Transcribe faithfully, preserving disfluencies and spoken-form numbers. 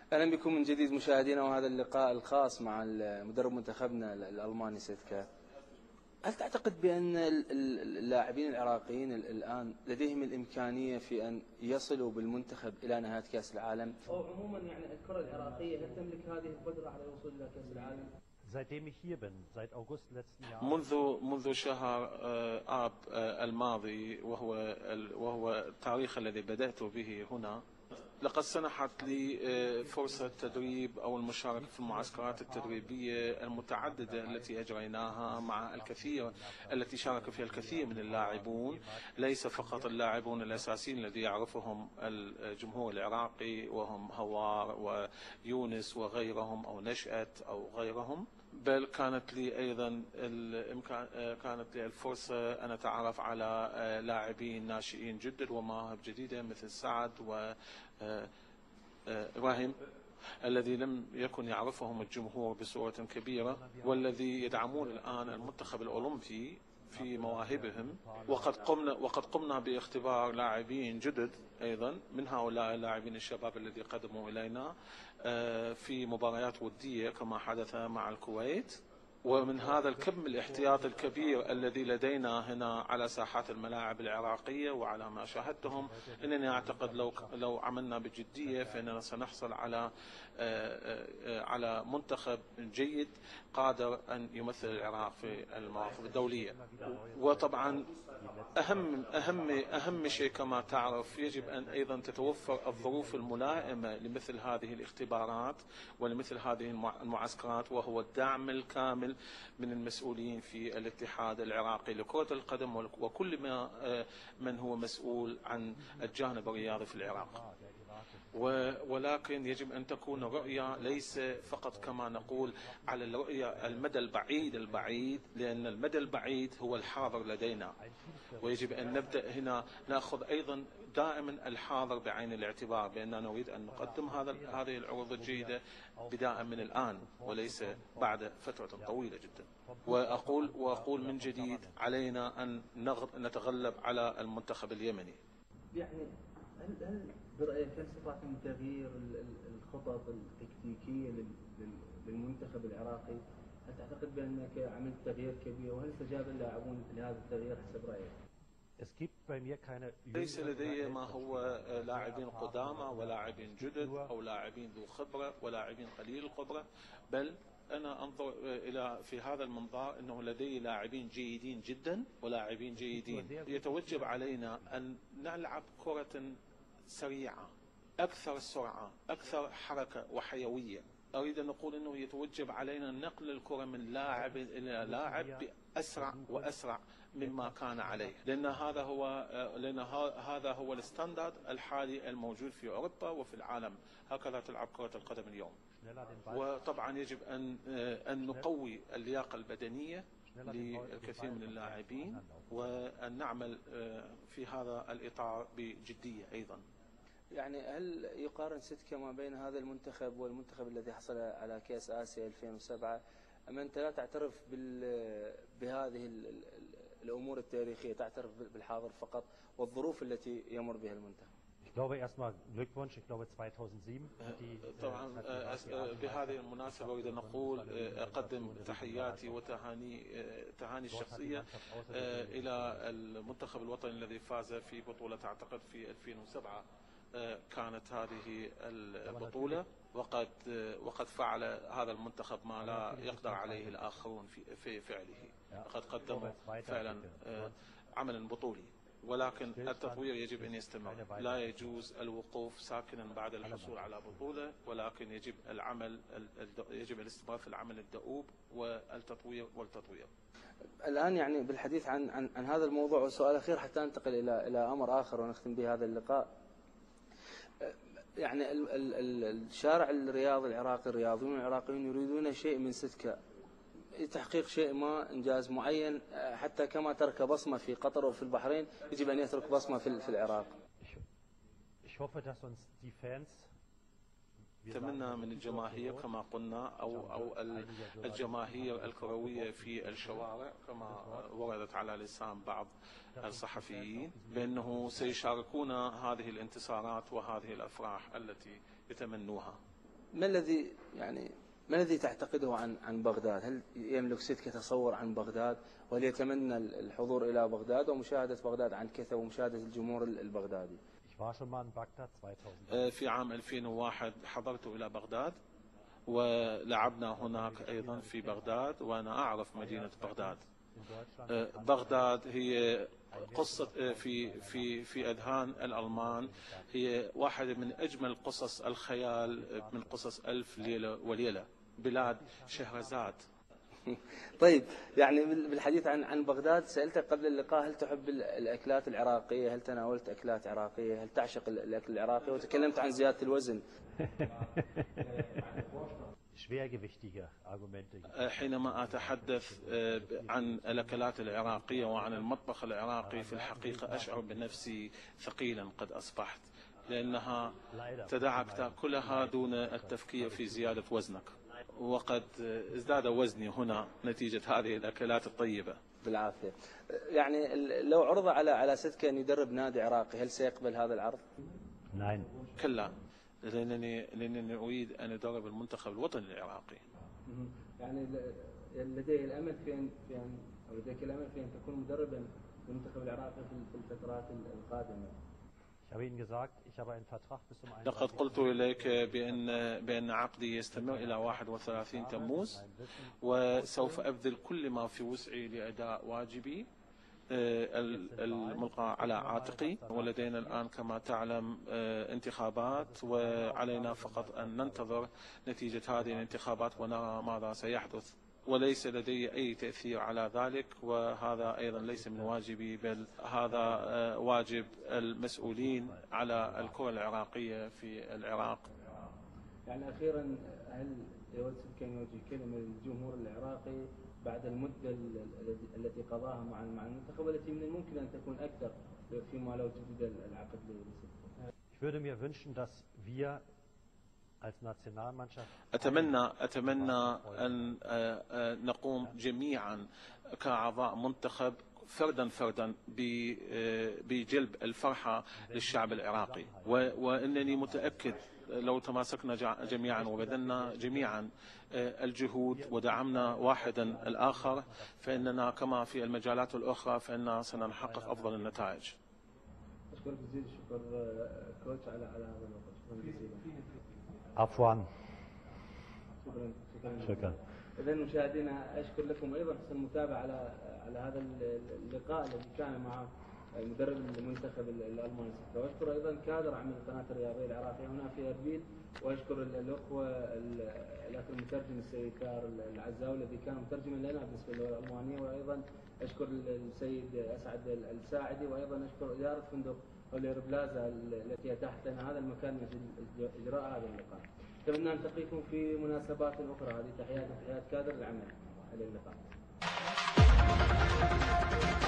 أهلا بكم من جديد مشاهدينا، وهذا اللقاء الخاص مع مدرب منتخبنا الألماني سيتكا. هل تعتقد بأن اللاعبين العراقيين الآن لديهم الإمكانية في أن يصلوا بالمنتخب إلى نهاية كأس العالم؟ أو عموما يعني الكرة العراقية هل تملك هذه القدرة على الوصول إلى كأس العالم؟ منذ منذ شهر آب الماضي، وهو وهو التاريخ الذي بدأت به هنا، لقد سنحت لي فرصة تدريب أو المشاركة في المعسكرات التدريبية المتعددة التي أجريناها مع الكثير التي شارك فيها الكثير من اللاعبون، ليس فقط اللاعبون الأساسيين الذي يعرفهم الجمهور العراقي وهم هوار ويونس وغيرهم أو نشأت أو غيرهم، بل كانت لي أيضا الإمكان كانت لي الفرصة أن أتعرف على لاعبين ناشئين جدد ومواهب جديدة مثل سعد و إبراهيم الذي لم يكن يعرفهم الجمهور بصورة كبيرة، والذي يدعمون الآن المنتخب الأولمبي في مواهبهم. وقد قمنا وقد قمنا باختبار لاعبين جدد أيضا من هؤلاء اللاعبين الشباب الذي قدموا إلينا في مباريات ودية كما حدث مع الكويت. ومن هذا الكم الاحتياط الكبير الذي لدينا هنا على ساحات الملاعب العراقية وعلى ما شاهدتهم، إنني أعتقد لو لو عملنا بجدية فإننا سنحصل على على منتخب جيد قادر أن يمثل العراق في المواقف الدولية. وطبعا أهم أهم أهم شيء كما تعرف، يجب أن أيضا تتوفر الظروف الملائمة لمثل هذه الاختبارات ولمثل هذه المعسكرات، وهو الدعم الكامل من المسؤولين في الاتحاد العراقي لكرة القدم وكل ما من هو مسؤول عن الجانب الرياضي في العراق. ولكن يجب أن تكون الرؤية ليس فقط كما نقول على الرؤية المدى البعيد البعيد لأن المدى البعيد هو الحاضر لدينا، ويجب أن نبدأ هنا نأخذ أيضا دائما الحاضر بعين الاعتبار، بأننا نريد أن نقدم هذا هذه العروض الجيدة بداء من الآن وليس بعد فترة طويلة جدا. وأقول وأقول من جديد علينا أن نتغلب على المنتخب اليمني. يعني هل هل برأيك هل استطعتم تغيير الخطط التكتيكية للمنتخب العراقي؟ هل تعتقد بأنك عملت تغيير كبير، وهل استجاب اللاعبون لهذا التغيير حسب رأيك؟ ليس لدي ما هو لاعبين قدامى ولاعبين جدد أو لاعبين ذو خبرة ولاعبين قليل الخبرة، بل أنا أنظر إلى في هذا المنظار أنه لدي لاعبين جيدين جدا ولاعبين جيدين. يتوجب علينا أن نلعب كرة سريعة، أكثر سرعة، أكثر حركة وحيوية. أريد أن أقول أنه يتوجب علينا نقل الكرة من لاعب إلى لاعب بأسرع وأسرع مما كان عليه، لأن هذا هو لأن هذا هو الستاندرد الحالي الموجود في أوروبا وفي العالم، هكذا تلعب كرة القدم اليوم. وطبعا يجب أن أن نقوي اللياقة البدنية للكثير من اللاعبين، وأن نعمل في هذا الإطار بجدية أيضا. يعني هل يقارن سيتكا ما بين هذا المنتخب والمنتخب الذي حصل على كأس آسيا ألفين وسبعة؟ أم أنت لا تعترف بهذه الأمور التاريخية، تعترف بالحاضر فقط والظروف التي يمر بها المنتخب؟ طبعا بهذه المناسبة أريد أن أقول أقدم تحياتي وتهاني تهاني الشخصية إلى المنتخب الوطني الذي فاز في بطولة أعتقد في ألفين وسبعة. كانت هذه البطولة وقد وقد فعل هذا المنتخب ما لا يقدر عليه الآخرون في في فعله، لقد قدموا فعلا عملا بطولي. ولكن التطوير يجب أن يستمر، لا يجوز الوقوف ساكنا بعد الحصول على بطولة، ولكن يجب العمل يجب الاستمرار في العمل الدؤوب والتطوير والتطوير. الآن يعني بالحديث عن عن, عن هذا الموضوع، وسؤال أخير حتى ننتقل إلى إلى أمر آخر ونختم به هذا اللقاء. يعني الشارع الرياضي العراقي، الرياضيون العراقيون يريدون شيء من سيتكا، تحقيق شيء ما، إنجاز معين، حتى كما ترك بصمة في قطر وفي البحرين يجب أن يترك بصمة في في العراق. أتمنى من الجماهير كما قلنا أو أو الجماهير الكروية في الشوارع كما وردت على لسان بعض الصحفيين بأنه سيشاركون هذه الانتصارات وهذه الأفراح التي يتمنوها. ما الذي يعني ما الذي تعتقده عن عن بغداد؟ هل يملك سيدكا تصور عن بغداد، وهل يتمنى الحضور إلى بغداد ومشاهدة بغداد عن كثب ومشاهدة الجمهور البغدادي؟ في عام ألفين وواحد حضرت إلى بغداد ولعبنا هناك أيضا في بغداد، وأنا أعرف مدينة بغداد. بغداد هي قصة في في في أذهان الألمان، هي واحدة من أجمل قصص الخيال من قصص ألف ليلة وليلة، بلاد شهرزاد. طيب، يعني بالحديث عن عن بغداد سألتك قبل اللقاء هل تحب الأكلات العراقية؟ هل تناولت أكلات عراقية؟ هل تعشق الأكل العراقي؟ وتكلمت عن زيادة الوزن. حينما أتحدث عن الأكلات العراقية وعن المطبخ العراقي في الحقيقة أشعر بنفسي ثقيلا قد أصبحت، لأنها تدعك تأكلها دون التفكير في زيادة وزنك، وقد ازداد وزني هنا نتيجة هذه الأكلات الطيبة. بالعافية. يعني لو عرض على على سيدكا أن يدرب نادي عراقي، هل سيقبل هذا العرض؟ نعم. كلا، لأنني لأنني أريد أن أدرب المنتخب الوطني العراقي. يعني لديه الأمل في أن يعني أو لديك الأمل في أن تكون مدربا للمنتخب العراقي في الفترات القادمة. لقد قلت إليك بأن بأن عقدي يستمر إلى واحد وثلاثين تموز، وسوف أبذل كل ما في وسعي لأداء واجبي الملقى على عاتقي. ولدينا الآن كما تعلم انتخابات، وعلينا فقط أن ننتظر نتيجة هذه الانتخابات ونرى ماذا سيحدث، وليس لدي أي تأثير على ذلك، وهذا أيضا ليس من واجبي، بل هذا واجب المسؤولين على الكرة العراقية في العراق. يعني أخيرا، هل يود كان يوجه كلمة للجمهور العراقي بعد المدة التي قضاها مع مع المنتخب، والتي من الممكن أن تكون أكثر فيما لو جدد العقد لسيدكا؟ أتمنى أتمنى أن نقوم جميعا كأعضاء منتخب فردا فردا بجلب الفرحة للشعب العراقي، وإنني متأكد لو تماسكنا جميعا وبذلنا جميعا الجهود ودعمنا واحدا الآخر، فإننا كما في المجالات الأخرى فإننا سنحقق أفضل النتائج. أشكرك جزيل الشكر كوتش على على هذا الوقت. شكرا جزيلا. عفوا. شكرا شكرا. شكرا. إذا مشاهدينا، أشكر لكم أيضا حسن المتابعة على على هذا اللقاء الذي كان مع مدرب المنتخب الألماني. وأشكر أيضا كادر عمل القناة الرياضية العراقية هنا في أربيل، وأشكر الأخوة الأخ المترجم السيد كار العزاوي الذي كان مترجما لنا بالنسبة للغة الألمانية، وأيضا أشكر السيد أسعد الساعدي، وأيضا أشكر إدارة فندق أولير بلازا التي أتاحت لنا هذا المكان من أجل إجراء هذا اللقاء. أتمنى أن نلتقيكم في مناسبات أخرى. هذه تحيات تحيات كادر العمل. إلى اللقاء.